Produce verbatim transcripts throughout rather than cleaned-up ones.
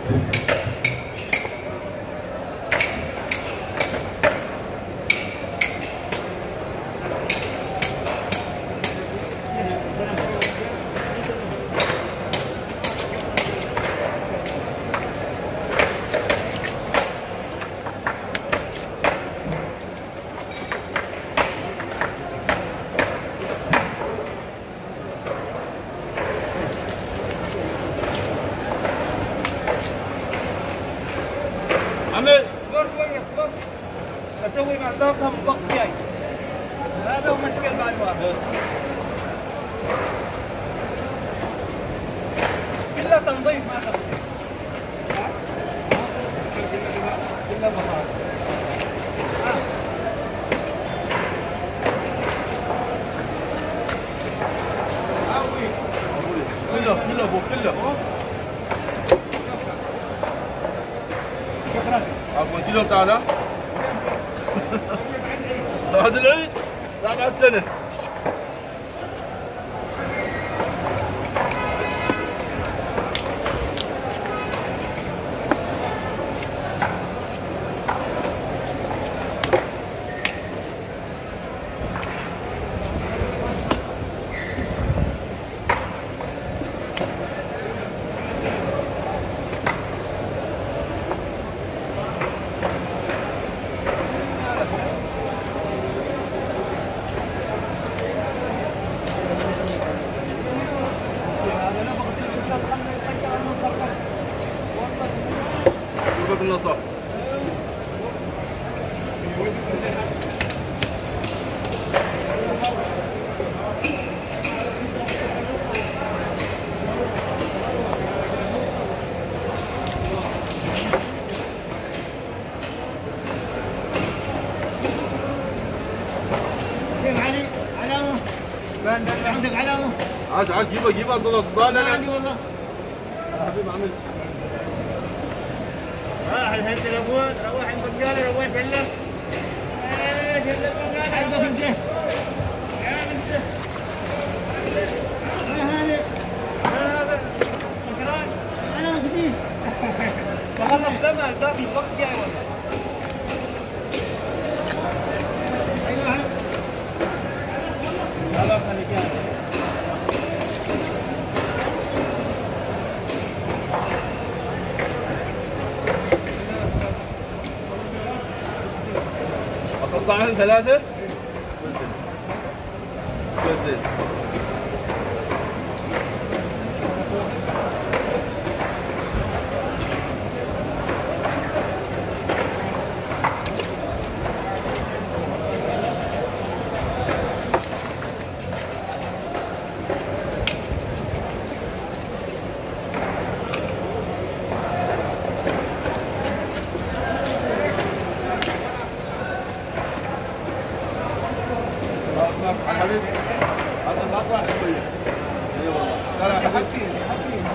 عمل اصبر شوي اصبر اسوي معطاكم وقت جاي هذا هو مشكل بعد واحد كله تنظيف ما تنظيف كله بخار كله كله ابو كله عفوا انت اليوم تعال بعد العيد لا بعد سنه بالنصر كيف علي؟ علامة؟ عندك علامة؟ عاد عاد جيبها جيبها تضل اتصال ما عندي والله يا حبيبي عمل راح الحين تلفون روح عند الرجال روح فله ايش عندك انت يا انت ما هذا ما هذا مشران علامة جديد تخلص دمها الباب الوقت جاي والله ايوه هلا خليك جاي أقطعهم ثلاثة؟ وزن حبيبي هذا ما صاحب طيب اي والله لا لا حبيبي حبيبي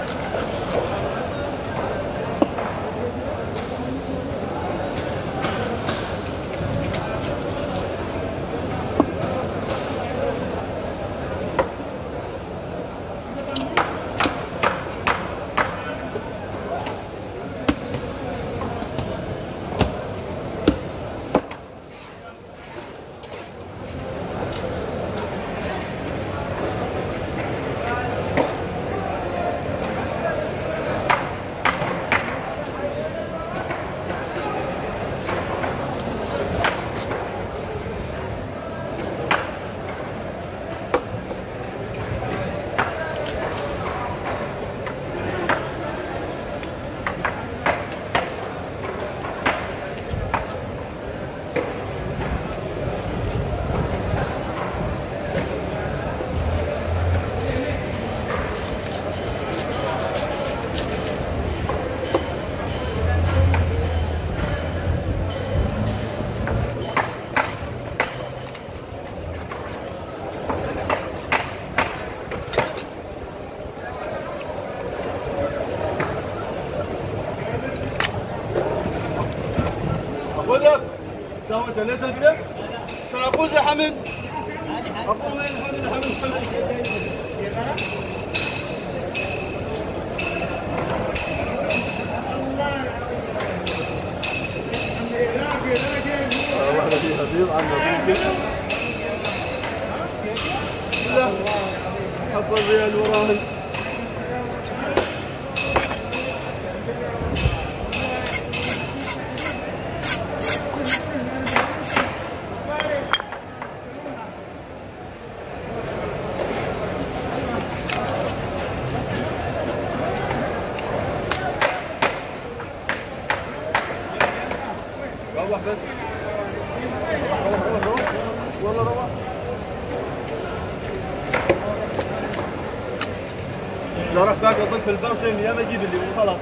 خذها سوي شليت الكلب ترى اقول يا حمد اقول وين حمد حمد حمد بس. والله روح. لو رحت باقي اضيف في البرشة يا ما اجيب اللي وخلاص.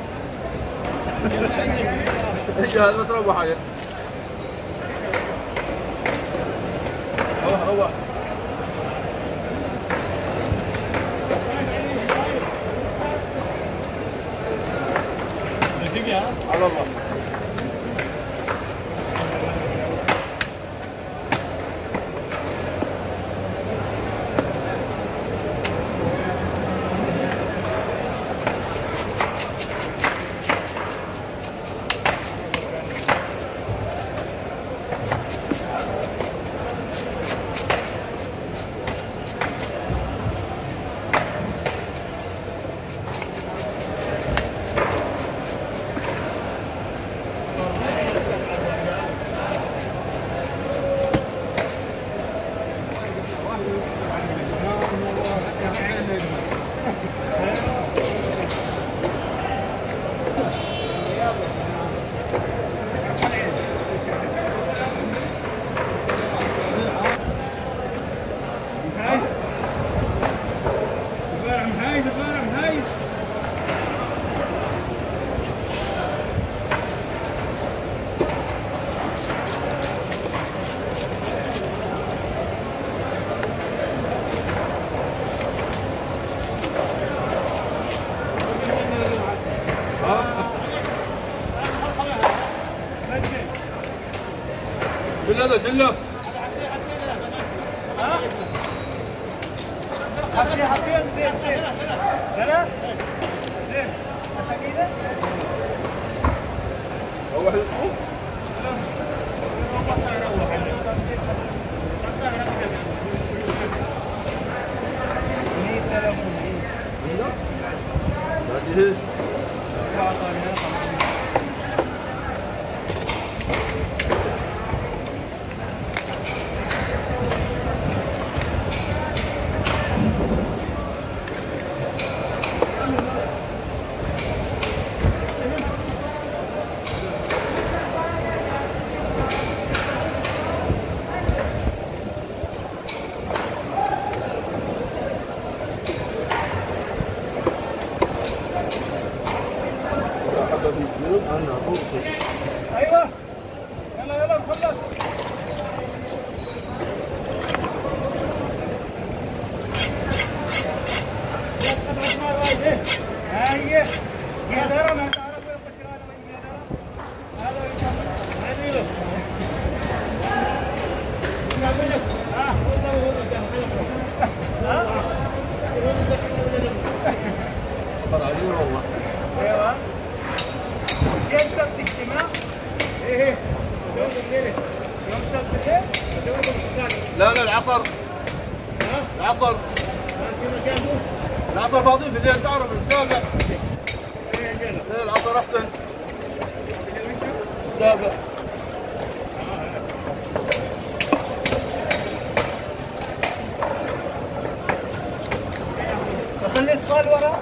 اجي هذا تروح عليه. روح روح. على الله. شيل هذا شيله. ها؟ حطيه حطيه زين زين. لا زين. مساكينه؟ روح الصوف. هذه ايوه يلا يلا نخلص. هاي يا درا ما تعرف وين قشرانه وين يا درا. هذا هذه له ها ها والله. ايوه يوم السبت اجتماع؟ ايه يوم الليله يوم السبت بالليل؟ لا لا العصر. ها؟ العصر. العصر فاضيين في الليل تعرف نتابع. ايه العصر احسن. نتابع. خلي الصال ورا.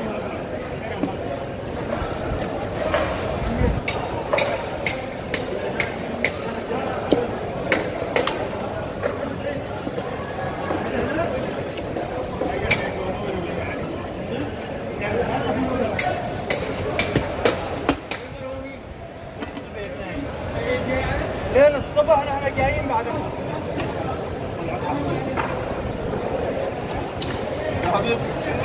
لين الصبح نحن جايين بعدهم. يا حبيبي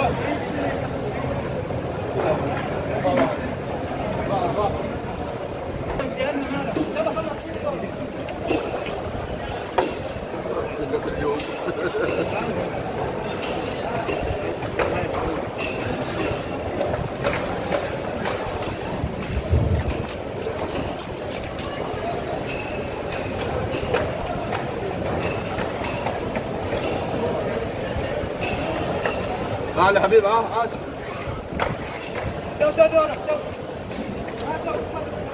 تعال يا حبيبي. ها عاش.